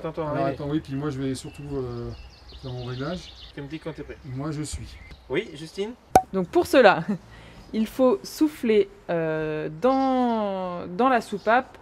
t'entends. Alors attends, oui, puis moi je vais surtout faire mon réglage. Tu me dis quand t'es prêt. Moi je suis. Oui, Justine? Donc pour cela, il faut souffler dans la soupape.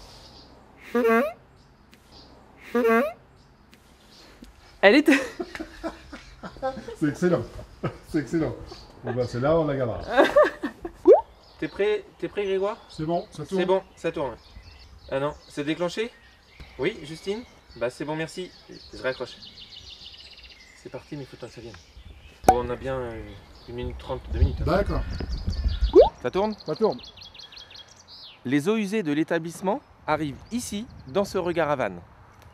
Elle est... C'est excellent. C'est excellent. Bon bah c'est là, on la gardera. T'es prêt, Grégoire? C'est bon, ça tourne. C'est bon, ça tourne. Ah non, c'est déclenché? Oui, Justine? Bah c'est bon, merci. Je raccroche. C'est parti, mais il faut que ça vienne. Bon, on a bien 1 minute 30, 2 minutes. D'accord. Ça tourne? Ça tourne. Les eaux usées de l'établissement arrivent ici, dans ce regard à vanne.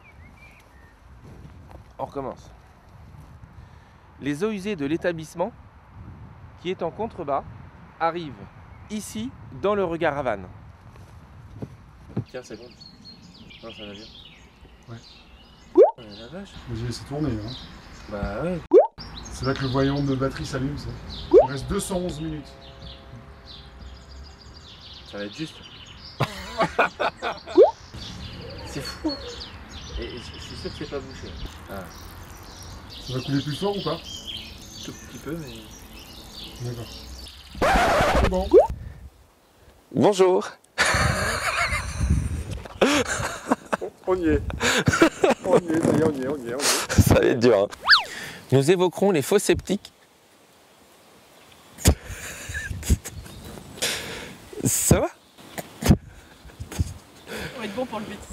On recommence. Les eaux usées de l'établissement, qui est en contrebas, arrivent ici, dans le regard à vanne. Tiens, c'est bon. Non, ça va bien. Ouais. Oh la vache. J'ai laissé tourner. Hein. Bah ouais. C'est là que le voyant de batterie s'allume. Il reste 211 minutes. Ça va être juste. C'est fou. Et je suis sûr que c'est pas bouché. Ah. Ça va couler plus fort ou pas? Tout petit peu, mais... D'accord. C'est bon. Bonjour. On y est. On y est. Ça va être dur. Hein. Nous évoquerons les faux sceptiques. Ça va? Ça va être bon pour le bêtisier.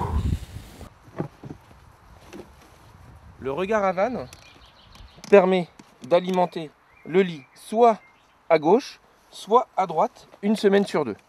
Le regard à vanne permet d'alimenter le lit soit à gauche, soit à droite, une semaine sur 2.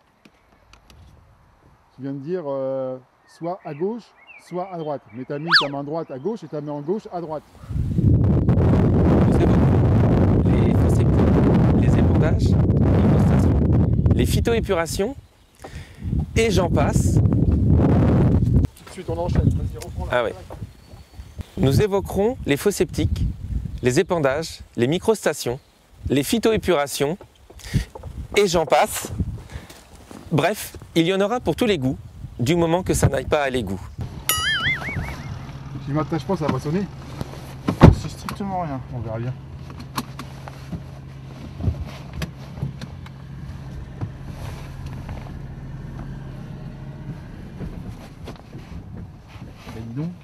Tu viens de dire soit à gauche, soit à droite. Mais tu as mis ta main droite à gauche et ta main gauche à droite. Nous évoquerons les faux sceptiques, les épondages, les microstations, les phytoépurations, et j'en passe. Tout de suite on enchaîne. Vas-y, reprends là. Ah ouais. Nous évoquerons les faux sceptiques, les épandages, les microstations, les phytoépurations, et j'en passe. Bref, il y en aura pour tous les goûts, du moment que ça n'aille pas à l'égout. Si je m'attache pas, ça va sonner. C'est strictement rien. On verra bien. Et dis donc.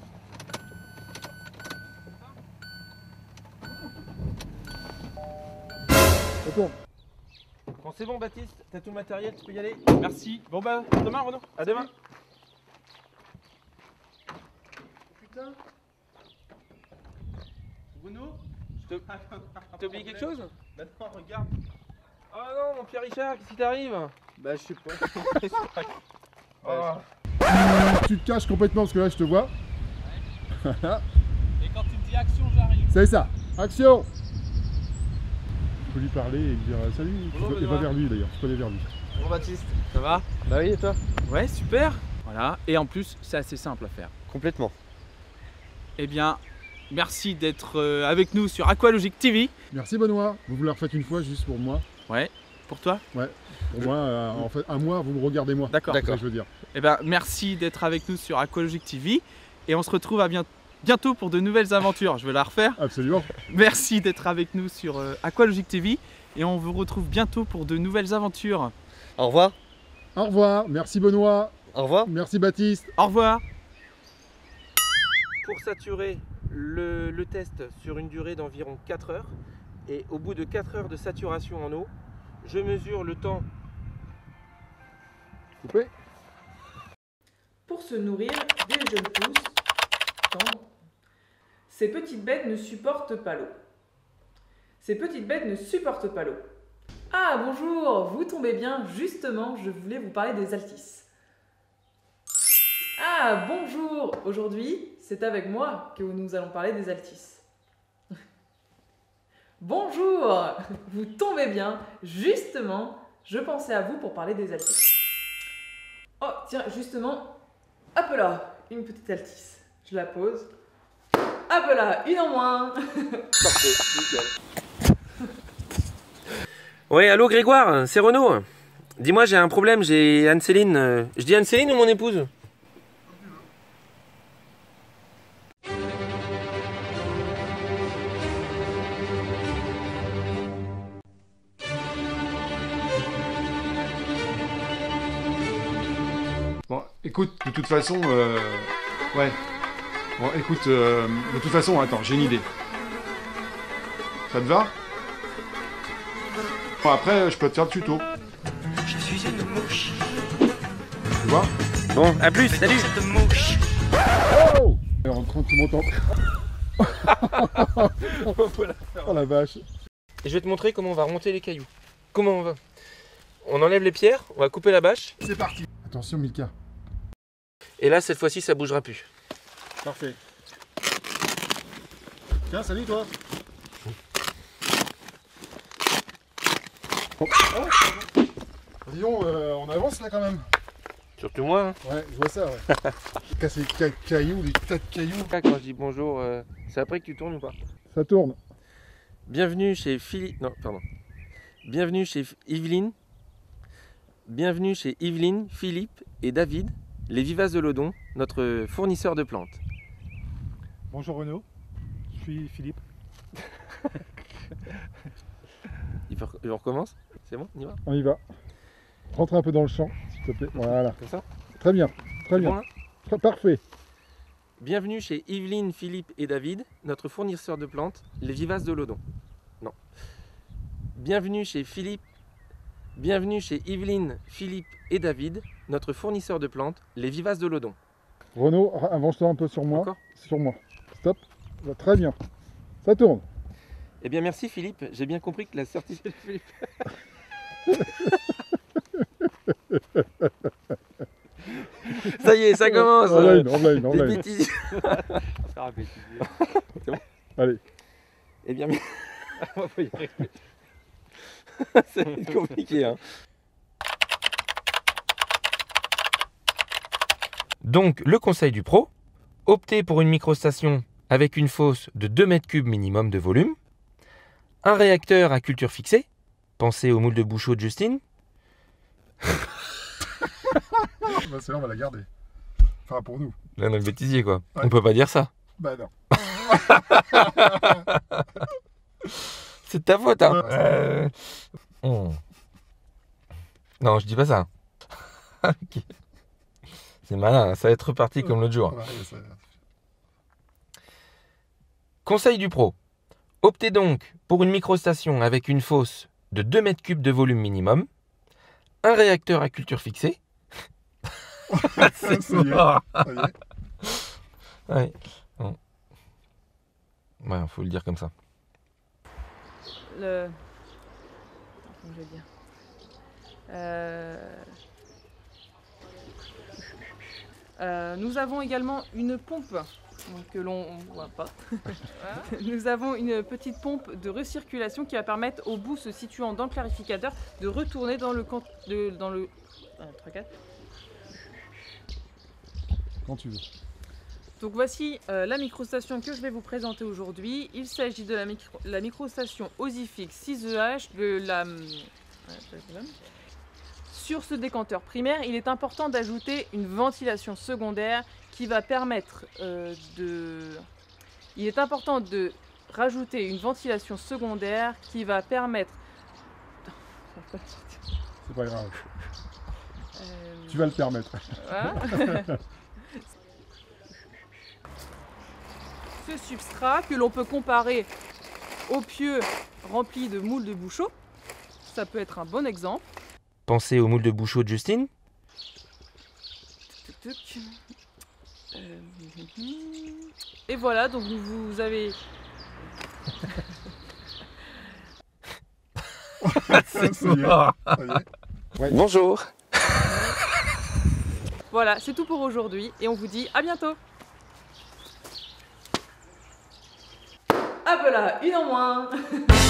Ça tourne. Bon, c'est bon, Baptiste, t'as tout le matériel, tu peux y aller. Merci. Bon bah, à demain Renaud. À demain. Putain. Bruno. T'as oublié quelque chose? Maintenant regarde. Oh non, mon Pierre Richard, qu'est-ce qui t'arrive? Bah je sais pas. Oh. Tu te caches complètement parce que là je te vois. Et quand tu me dis action, j'arrive. C'est ça. Action. Tu peux lui parler et lui dire salut. Bonjour, Et va Benoît. vers lui d'ailleurs. Tu peux aller vers lui. Bonjour Baptiste. Ça va? Bah oui, et toi? Ouais, super. Voilà. Et en plus, c'est assez simple à faire. Complètement. Eh bien, merci d'être avec nous sur Aqualogic TV. Merci Benoît. Vous la refaites une fois juste pour moi. Ouais. Pour toi? Ouais. Pour moi, en fait, à moi, vous me regardez moi. D'accord. C'est ça que je veux dire. Eh bien, merci d'être avec nous sur Aqualogic TV. Et on se retrouve à bientôt pour de nouvelles aventures. Je vais la refaire. Absolument. Merci d'être avec nous sur Aqualogic TV. Et on vous retrouve bientôt pour de nouvelles aventures. Au revoir. Au revoir. Merci Benoît. Au revoir. Merci Baptiste. Au revoir. Pour saturer le test sur une durée d'environ 4 heures, et au bout de 4 heures de saturation en eau, je mesure le temps. Coupé. Pour se nourrir des jeunes pousses, ces petites bêtes ne supportent pas l'eau. Ces petites bêtes ne supportent pas l'eau. Ah bonjour, vous tombez bien, justement, je voulais vous parler des altices. Ah bonjour, aujourd'hui, c'est avec moi que nous allons parler des altices. Bonjour, vous tombez bien, justement, je pensais à vous pour parler des altices. Oh tiens, justement, hop là, une petite altisse. Je la pose. Hop là, une en moins. Parfait, nickel. Ouais, allô Grégoire, c'est Renaud. Dis-moi, j'ai un problème, j'ai Anne-Céline. Je dis Anne-Céline ou mon épouse? Bon, écoute, de toute façon, ouais. Bon, écoute, de toute façon, attends, j'ai une idée. Ça te va? Bon, après, je peux te faire le tuto. Je suis une mouche. Tu vois? Bon, à plus, salut. Cette mouche. Oh! Alors, en train de monter. Oh la vache. Et je vais te montrer comment on va remonter les cailloux. Comment on va? On enlève les pierres, on va couper la bâche. C'est parti. Attention, Milka. Et là, cette fois-ci, ça bougera plus. Parfait. Tiens, salut toi. Oh. Disons, on avance là quand même. Surtout moi. Hein. Ouais, je vois ça, ouais. Casser les cailloux, les tas de cailloux. Quand je dis bonjour, c'est après que tu tournes ou pas? Ça tourne. Bienvenue chez Philippe. Non, pardon. Bienvenue chez Yveline. Bienvenue chez Yveline, Philippe et David, les Vivaces de l'Odon, notre fournisseur de plantes. Bonjour Renaud, je suis Philippe. On recommence? C'est bon? On y va? On y va. Rentre un peu dans le champ, s'il te plaît. Voilà. Comme ça? Très bien, très C'est bien. bon, là? Parfait. Bienvenue chez Yveline, Philippe et David, notre fournisseur de plantes, les Vivaces de l'Odon. Non. Bienvenue chez Philippe. Bienvenue chez Yveline, Philippe et David, notre fournisseur de plantes, les Vivaces de l'Odon. Renaud, avance-toi un peu sur moi. Encore? Sur moi. Stop. Très bien. Ça tourne. Eh bien merci Philippe, j'ai bien compris que la certitude Philippe. Ça y est, ça commence. Online. Des bêtises. C'est bon. Allez. Eh bien, c'est compliqué. Hein. Donc, le conseil du pro, optez pour une microstation avec une fosse de 2 mètres cubes minimum de volume, un réacteur à culture fixée, pensez au moule de Bouchot de Justine. Bah, celle-là, on va la garder. Enfin, pour nous. Là, dans le bêtisier, quoi. Ouais. On peut pas dire ça. Bah non. C'est de ta faute, hein. Non, je dis pas ça. Ok. C'est malin, ça va être reparti comme l'autre jour. Ouais, ça... Conseil du pro. Optez donc pour une microstation avec une fosse de 2 mètres cubes de volume minimum, un réacteur à culture fixée. Ça y est. Ça y est. Ouais. Bon. Ouais, faut le dire comme ça. Comment je vais dire nous avons également une pompe que l'on ne voit pas. Nous avons une petite pompe de recirculation qui va permettre au bout se situant dans le clarificateur de retourner dans le Quand tu veux. Donc voici la microstation que je vais vous présenter aujourd'hui. Il s'agit de la microstation Osifix 6EH de la... Sur ce décanteur primaire, il est important d'ajouter une ventilation secondaire qui va permettre Il est important de rajouter une ventilation secondaire qui va permettre... C'est pas grave. Tu vas le permettre. Voilà. Ce substrat que l'on peut comparer au pieu rempli de moules de Bouchot, ça peut être un bon exemple. Pensez au moule de Bouchot de Justine. Et voilà, donc vous avez... Ça y est. Ça y est. Ouais. Bonjour. Voilà, c'est tout pour aujourd'hui et on vous dit à bientôt. Ah voilà, une en moins.